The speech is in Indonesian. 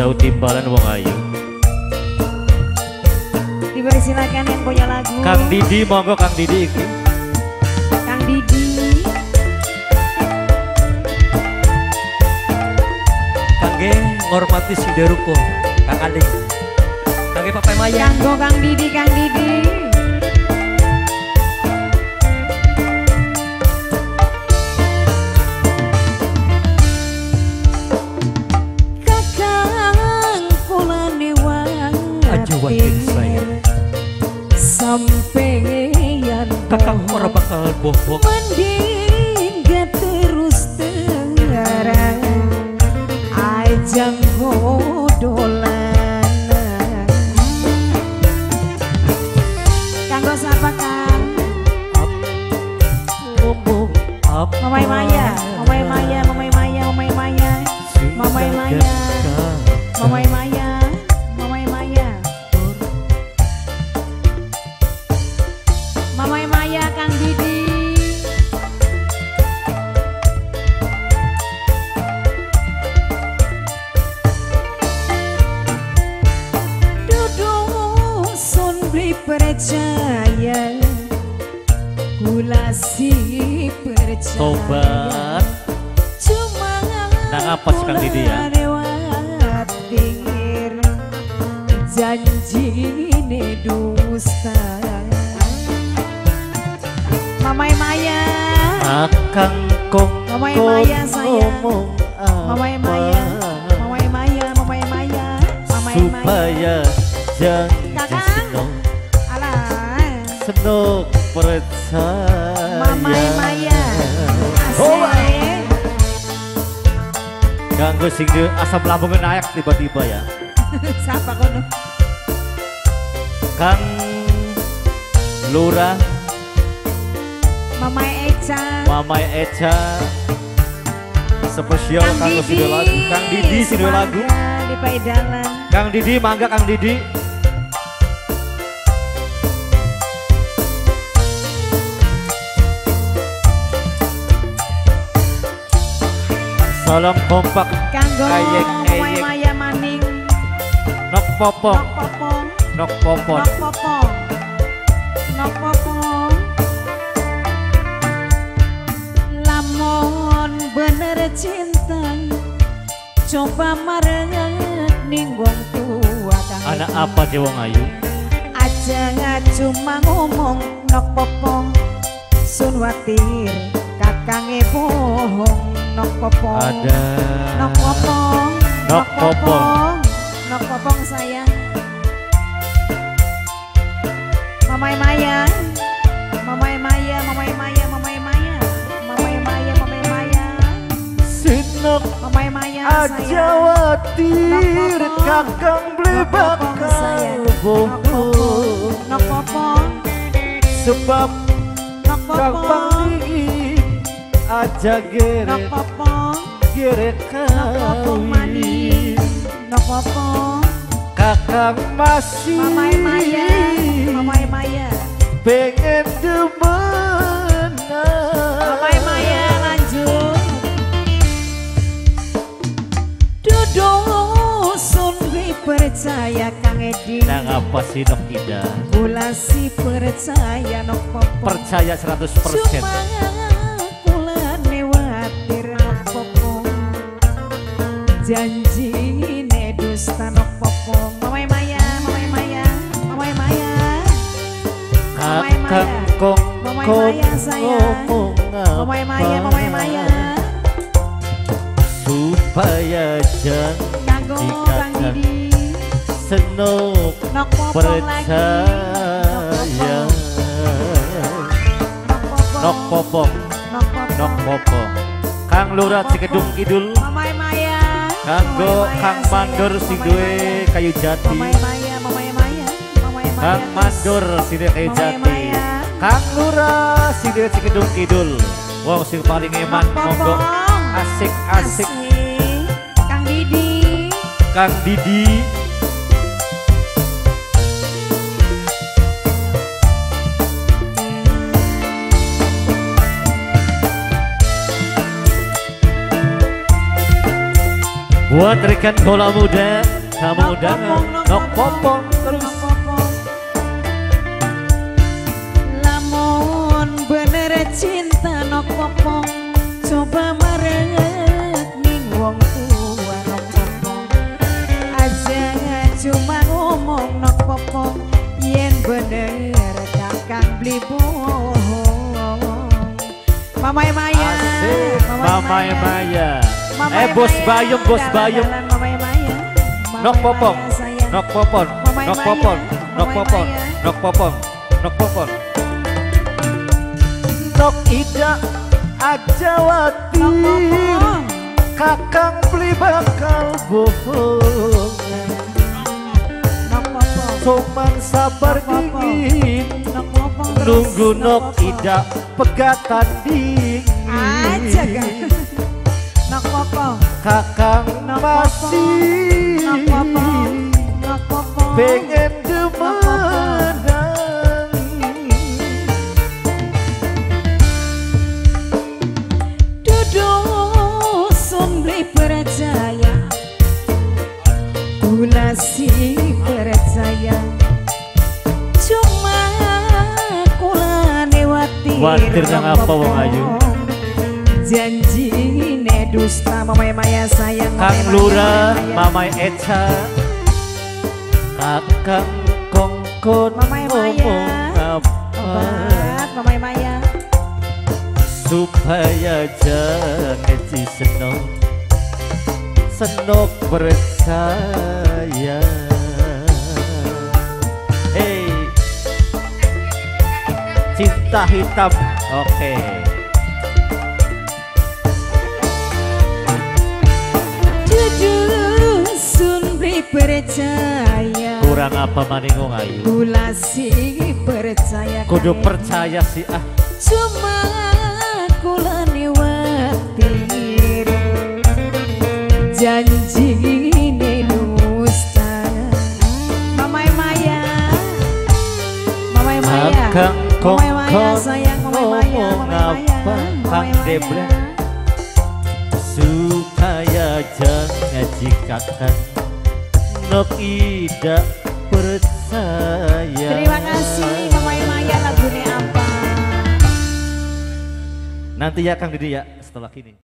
jauh timbalan wong ayu. Dipersilakan yang punya lagu. Kang Didi, monggo Kang Didi iki. Kang Didi. Kangge ngormati si Deruko, Kang Adik. Kangge Papai Maya. Kanggo Kang Didi, Kang Didi. Wakin saya sampeyan kakang ora bakal bohong mending gak terus tengarang ajang godolan kanggo sapa Kang ngomong apa Mamai Maya Mamai Maya Mamai Maya Mamai Maya Mamai Maya Mamai Maya Mamai Maya Kang Didi. Duduk sun beri percaya kula si percaya Tobat. Cuma Nang apa sih Kang Didi ya? lewat pinggir janji ne dusta Mamai Maya Akang kong Mamai Maya sayang ngomong Mamai Maya Mamai Maya Mamai Maya Mamai Maya supaya janji Kakang. senok Alah senok percaya Mamai Maya Oh, asik ganggu sing asam lambungnya naik tiba-tiba ya. Siapa kono Kang Lurah, Mamai Eca Mamai Eca, spesial Kang kanggo Didi video lagu. Kang Didi video lagu. Semangga di Paidalan Kang Didi mangga Kang Didi. Salam kompak Kanggo Ayek, Mamai ayek. Maya Maning nok popong Nok Popong nok popon. Nok Popong Nok Popong Lamun bener cinta coba marenget ning wong tua Kang Anak Edi. apa sih wong ayu? Aja nggak cuma ngomong Nok Popong sun watir kakange bohong Nok Popong Ada Nok Popong Nok Popong. Nok Popong sayang Mamai Maya Mamai Maya Mamai Maya Mamai Maya Mamai Maya Mamai Maya sinok Mamai Maya aja sayang watir Nok Popong. kakang beli Nok Popong bakal sayang Nok Popong bohong Nok Popong sebab Nok kang Popong pangling aja Nok gerek Popong gerek Nok Popong manis kawin Nok Popong kakang masih Mamai Maya Mamai Maya pengen demenan Mamai Maya lanjut Duduk sun percaya Kang Edi nang apa sih nok Ida Kula si percaya Nok Popong percaya 100% Cuma kula newatir Nok Popong janji ne dusta Nok Popong Mamai Maya Mamai Maya Mamai Maya Mamai kakang Maya kong Mamai kon Maya sayang ngomong Mamai Maya Mamai Maya supaya jangan Kanggo Kang Didi senok Nok Popong lagi percaya Nok Popong nok popong Nok nok Popong popong Kang Lurah Cikedung Kidul Mamai Maya kanggo Mamai Maya, Kang Mandor sayang. sing Mamai duwe Maya. kayu jati Mamai Maya Mamai Maya Mamai Maya Kang Mandor sing duwe kayu Mamai jati Maya. Kang Lurah sing duwe Cikedung Kidul wong sing paling eman Nok monggo Popong. asik-asik Kang Didi Kang Didi buat rekan bola muda tamu undangan Nok Popong terus. Lamun bener cinta Nok Popong, coba merek ning wong tua Nok Popong. Aja cuma ngomong Nok Popong, yen bener kakang beli bohong. Mamai Maya, Mamai Maya. Bos Bayem, Bos Bayem. Mamai Maya. Nok Popong, Nok Popong, Mamai Nok Maya, Popong, Nok Mamai Popong, Maya. Nok Popong, Nok Popong. Nok Ida Ajawati, Nok Popong. kakang beli bakal bohong. Nok Popong. Cuman sabar Nok Popong. dingin, Nok Popong terus. nunggu Nok Popong. Ida pegatan dingin. Aja kan. Nok Popong. Kakang Nok masih Nok Popong. Nok Popong. pengen demenang. Dudusun beli percaya, gula si percaya, cuma kula lewati Khawatir nang apa, Wong Ayu? janji ne dusta. Mamai Maya sayang Kang Mamai Lurah, Maya. Mamai Eca, Kakang Kongkon Mamai Maya. ngomong apa Obat Mamai Maya. supaya jangan si senok percaya. Hey, cinta hitam, oke. Dudusun beli percaya, Kurang apa maning Wong Ayu? gula si percaya. Kudu Kang. percaya sih ah. Cuma kula niwati janji ne dusta. Mamai Maya, Mamai Maya, Kakang Mamai Maya Kongkon sayang Mamai Maya, ngomong Mamai Maya, apa? Mamai Kang Maya. Deble. Supaya jangan jikakan Nok Ida percaya. Terima kasih Mamai Maya, lagunya apa? Nanti ya Kang Didi ya setelah ini.